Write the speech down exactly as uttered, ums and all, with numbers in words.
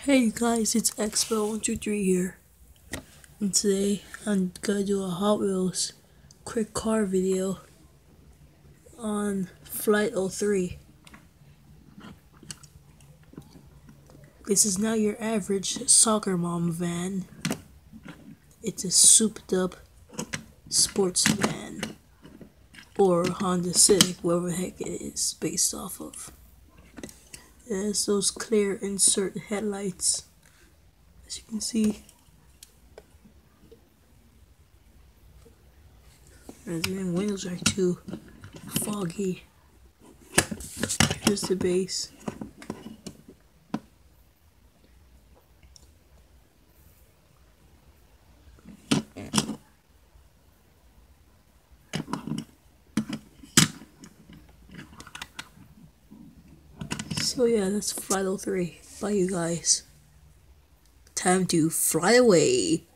Hey guys, it's Expo one two three here, and today I'm gonna do a Hot Wheels quick car video on Flight oh three. This is not your average soccer mom van. It's a souped up sports van, or Honda Civic, whatever the heck it is based off of. It has those clear insert headlights, as you can see. And the windows are too foggy. Here's the base. So yeah, that's Flight oh three. Bye you guys. Time to fly away.